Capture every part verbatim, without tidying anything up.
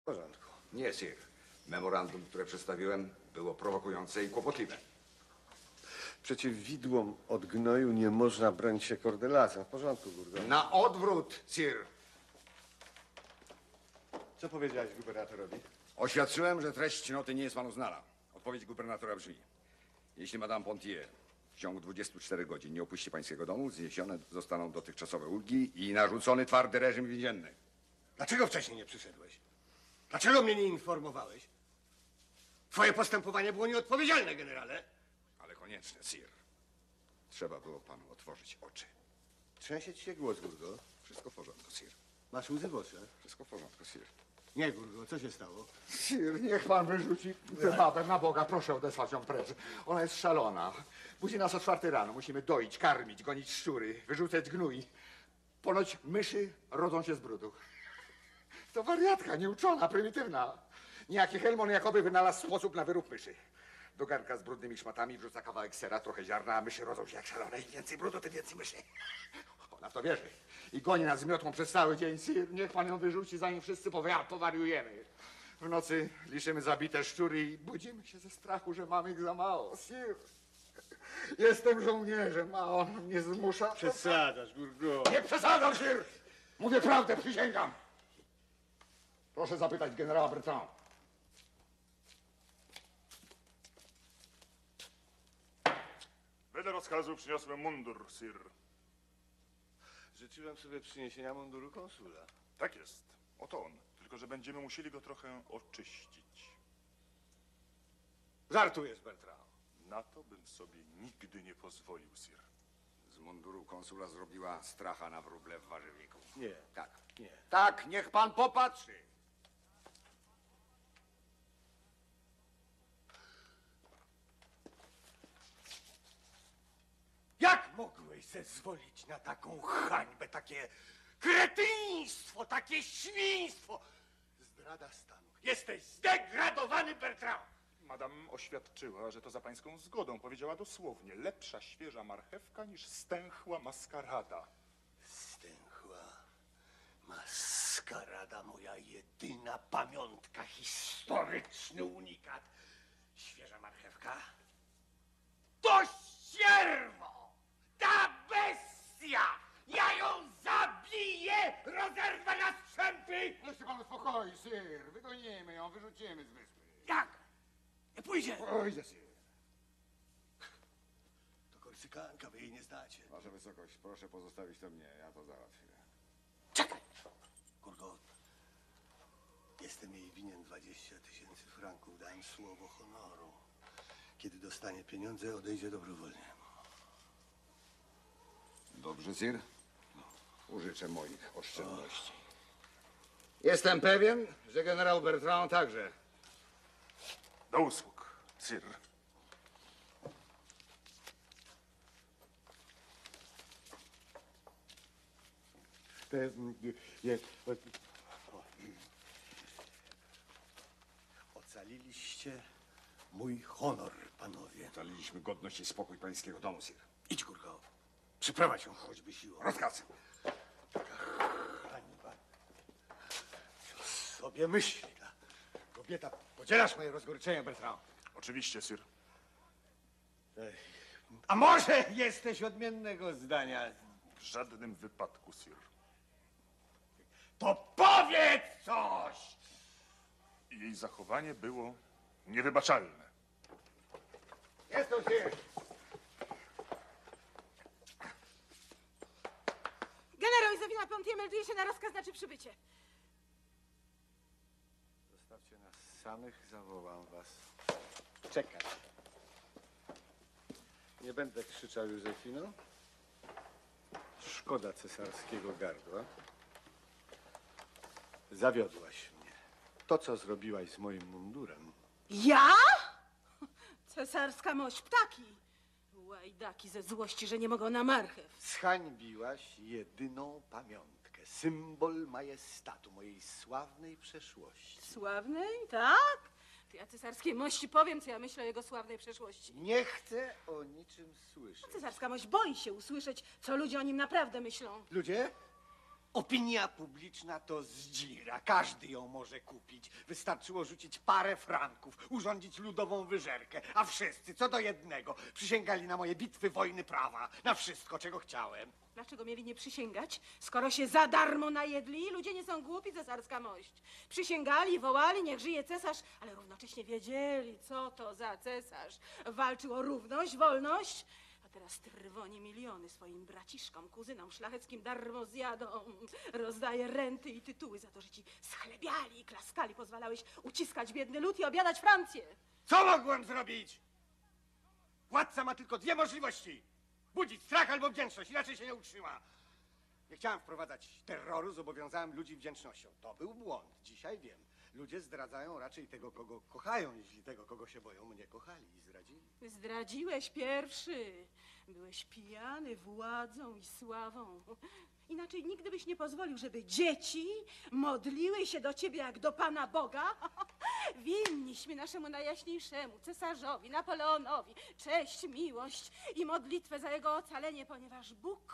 W porządku. Nie, sir. Memorandum, które przedstawiłem, było prowokujące i kłopotliwe. Przeciw widłom od gnoju nie można bronić się kordelasem. W porządku, Gurgo. Na odwrót, sir. Co powiedziałeś gubernatorowi? Oświadczyłem, że treść noty nie jest panu znana. Odpowiedź gubernatora brzmi: jeśli Madame Pontier w ciągu dwudziestu czterech godzin nie opuści pańskiego domu, zniesione zostaną dotychczasowe ulgi i narzucony twardy reżim więzienny. Dlaczego wcześniej nie przyszedłeś? Dlaczego mnie nie informowałeś? Twoje postępowanie było nieodpowiedzialne, generale. Ale konieczne, sir. Trzeba było panu otworzyć oczy. Trzęsie ci się głos, Gurgo. Wszystko w porządku, sir. Masz łzy w oczach? Wszystko w porządku, sir. Nie, Gurgo, co się stało? Sir, niech pan wyrzuci tę babę na Boga. Proszę odesłać ją precz. Ona jest szalona. Budzi nas o czwartej rano. Musimy doić, karmić, gonić szczury, wyrzucać gnój. Ponoć myszy rodzą się z brudu. To wariatka, nieuczona, prymitywna. Niejaki Helmon jakoby wynalazł sposób na wyrób myszy. Do garnka z brudnymi szmatami wrzuca kawałek sera, trochę ziarna, a myszy rodzą się jak szalone. Im więcej brudu, tym więcej myszy. Ona w to wierzy. I goni nas z miotłą przez cały dzień. Sir, niech pan ją wyrzuci, zanim wszyscy powi- powariujemy. W nocy liczymy zabite szczury i budzimy się ze strachu, że mamy ich za mało. Sir, jestem żołnierzem, a on mnie zmusza. Przesadzasz, Gurgo. Nie przesadzam, sir! Mówię prawdę, przysięgam. Proszę zapytać generała Bertrand. Wedle rozkazu przyniosłem mundur, sir. Życzyłem sobie przyniesienia munduru konsula. Tak jest. Oto on. Tylko że będziemy musieli go trochę oczyścić. Żartujesz, Bertrand. Na to bym sobie nigdy nie pozwolił, sir. Z munduru konsula zrobiła stracha na wróble w warzywniku. Nie. Tak. Nie. Tak, niech pan popatrzy. Jak mogłeś zezwolić na taką hańbę, takie kretyństwo, takie świństwo? Zdrada stanu. Jesteś zdegradowany, Bertrand! Madam oświadczyła, że to za pańską zgodą. Powiedziała dosłownie: lepsza świeża marchewka niż stęchła maskarada. Stęchła maskarada, moja jedyna pamiątka, historyczny unikat. Świeża marchewka? To ścierwo! Ta bestia! Ja ją zabiję! Rozerwę na strzępy! Niech się pan uspokoi, sir. Wygonimy ją, wyrzucimy z wyspy. Jak? Nie pójdzie! Ojże, sir. To Korsykanka, wy jej nie znacie. Wasza wysokość, proszę pozostawić to mnie, ja to załatwię. Czekaj! Kurgo, jestem jej winien dwadzieścia tysięcy franków. Dałem słowo honoru. Kiedy dostanie pieniądze, odejdzie dobrowolnie. Dobrze, sir. Użyczę moich oszczędności. Jestem pewien, że generał Bertrand także. Do usług, sir. Te, mm, je, o, ocaliliście mój honor, panowie. Ocaliliśmy godność i spokój pańskiego domu, sir. Idź, Gurgo. Przyprowadź ją choćby siłą. Rozkaz. Hańba. Co sobie myśli ta kobieta? Podzielasz moje rozgoryczenie, Bertrand? Oczywiście, sir. A może jesteś odmiennego zdania? W żadnym wypadku, sir. To powiedz coś! Jej zachowanie było niewybaczalne. Jestem, sir. Generał Józefina Pontier melduje się na rozkaz, znaczy przybycie. Zostawcie nas samych, zawołam was. Czekaj. Nie będę krzyczał, Józefino. Szkoda cesarskiego gardła. Zawiodłaś mnie. To, co zrobiłaś z moim mundurem, Ja? Cesarska mość ptaki. Łajdaki ze złości, że nie mogą na marchew. zhańbiłaś jedyną pamiątkę, symbol majestatu mojej sławnej przeszłości. Sławnej? Tak? To ja cesarskiej mości powiem, co ja myślę o jego sławnej przeszłości. Nie chcę o niczym słyszeć. Cesarska mość boi się usłyszeć, co ludzie o nim naprawdę myślą. Ludzie? Opinia publiczna to zdzira. Każdy ją może kupić. Wystarczyło rzucić parę franków, urządzić ludową wyżerkę, a wszyscy, co do jednego, przysięgali na moje bitwy, wojny, prawa, na wszystko, czego chciałem. Dlaczego mieli nie przysięgać, skoro się za darmo najedli? Ludzie nie są głupi, cesarska mość. Przysięgali, wołali, niech żyje cesarz, ale równocześnie wiedzieli, co to za cesarz. Walczył o równość, wolność, a teraz trwoni miliony swoim braciszkom, kuzynom szlacheckim darmo zjadą. Rozdaje renty i tytuły za to, że ci schlebiali i klaskali. Pozwalałeś uciskać biedny lud i obiadać Francję. Co mogłem zrobić? Władca ma tylko dwie możliwości. Budzić strach albo wdzięczność, inaczej się nie utrzyma. Nie chciałem wprowadzać terroru, zobowiązałem ludzi wdzięcznością. To był błąd, dzisiaj wiem. Ludzie zdradzają raczej tego, kogo kochają, jeśli tego, kogo się boją. Mnie kochali i zdradzili. Zdradziłeś pierwszy. Byłeś pijany władzą i sławą. Inaczej nigdy byś nie pozwolił, żeby dzieci modliły się do ciebie jak do Pana Boga. Winniśmy naszemu najjaśniejszemu cesarzowi, Napoleonowi, cześć, miłość i modlitwę za jego ocalenie, ponieważ Bóg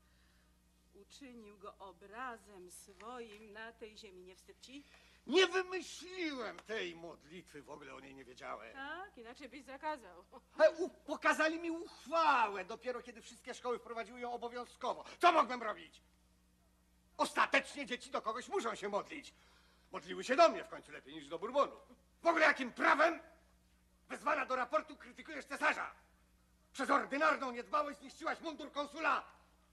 uczynił go obrazem swoim na tej ziemi. Nie wstyd ci? Nie wymyśliłem tej modlitwy, w ogóle o niej nie wiedziałem. Tak, inaczej byś zakazał. Ale u, pokazali mi uchwałę, dopiero kiedy wszystkie szkoły wprowadziły ją obowiązkowo. Co mogłem robić? Ostatecznie dzieci do kogoś muszą się modlić. Modliły się do mnie w końcu lepiej niż do Bourbonu. W ogóle jakim prawem wezwana do raportu krytykujesz cesarza? Przez ordynarną niedbałość zniszczyłaś mundur konsula.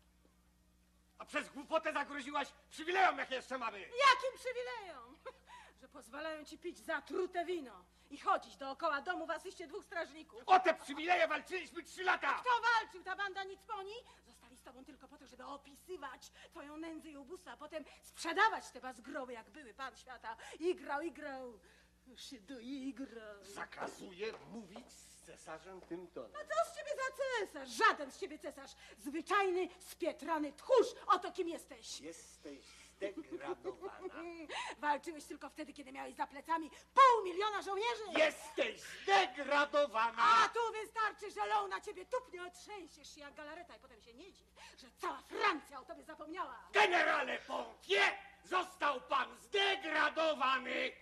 A przez głupotę zagroziłaś przywilejom, jakie jeszcze mamy. Jakim przywilejom? Że pozwalają ci pić zatrute wino i chodzić dookoła domu w asyście dwóch strażników. O te przywileje walczyliśmy trzy lata. Kto walczył? Ta banda Nicponi? Zostali z tobą tylko po to, żeby opisywać twoją nędzę i ubóstwo, a potem sprzedawać te bazgrowy, jak były pan świata. I grał, i grał. Się doigrał. Zakazuję mówić z cesarzem tym tonem. A co z ciebie za cesarz? Żaden z ciebie cesarz. Zwyczajny, spietrany tchórz. Oto kim jesteś. Jesteś zdegradowana. Walczyłeś tylko wtedy, kiedy miałeś za plecami pół miliona żołnierzy. Jesteś zdegradowana. A tu wystarczy, że lą na ciebie tupnie, otrzęsiesz się jak galareta i potem się nie dziw, że cała Francja o tobie zapomniała. Generale Pompie, został pan zdegradowany.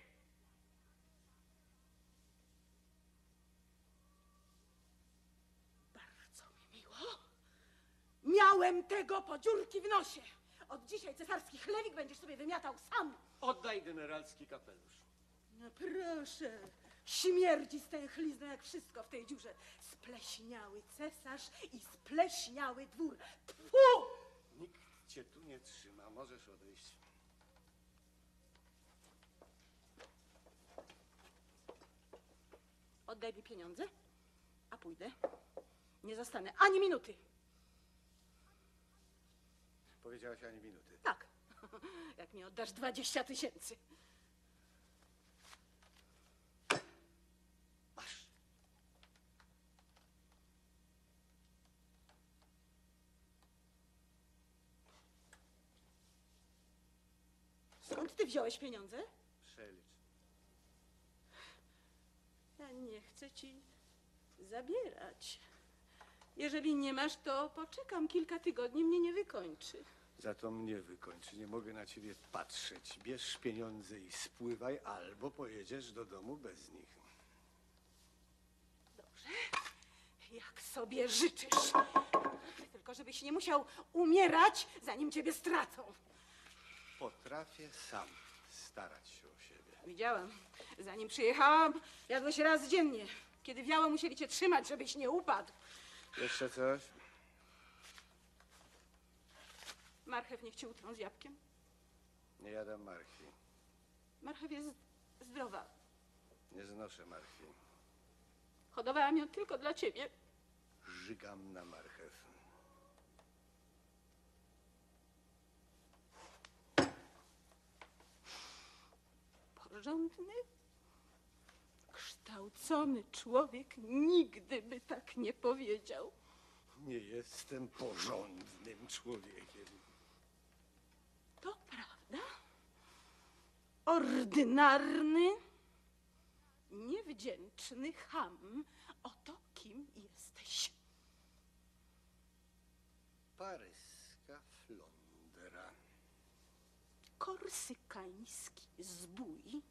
Bardzo mi miło. Miałem tego po dziurki w nosie. Od dzisiaj cesarski chlewik będziesz sobie wymiatał sam. Oddaj generalski kapelusz. No proszę, śmierdzi stęchlizną jak wszystko w tej dziurze. Spleśniały cesarz i spleśniały dwór. Tfu! Nikt cię tu nie trzyma, możesz odejść. Oddaj mi pieniądze, a pójdę. Nie zostanę ani minuty. Powiedziałaś ani minuty. Tak, jak mi oddasz dwadzieścia tysięcy. Masz. Skąd ty wziąłeś pieniądze? Przelicz. Ja nie chcę ci zabierać. Jeżeli nie masz, to poczekam kilka tygodni, mnie nie wykończy. Za to mnie wykończy. Nie mogę na ciebie patrzeć. Bierz pieniądze i spływaj, albo pojedziesz do domu bez nich. Dobrze, jak sobie życzysz. Tylko żebyś nie musiał umierać, zanim ciebie stracą. Potrafię sam starać się o siebie. Widziałam. Zanim przyjechałam, jadłeś raz dziennie. Kiedy wiało, musieli cię trzymać, żebyś nie upadł. Jeszcze coś? Marchew niech ci utrą z jabłkiem. Nie jadam marchwi. Marchew jest zdrowa. Nie znoszę marchwi. Hodowałam ją tylko dla ciebie. Żygam na marchew. Porządny, kształcony człowiek nigdy by tak nie powiedział. Nie jestem porządnym człowiekiem. To prawda? Ordynarny, niewdzięczny cham. Oto kim jesteś. Paryska flądra. korsykański zbój,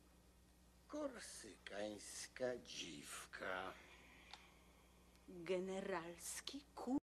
Korsykańska dziwka. generalski ku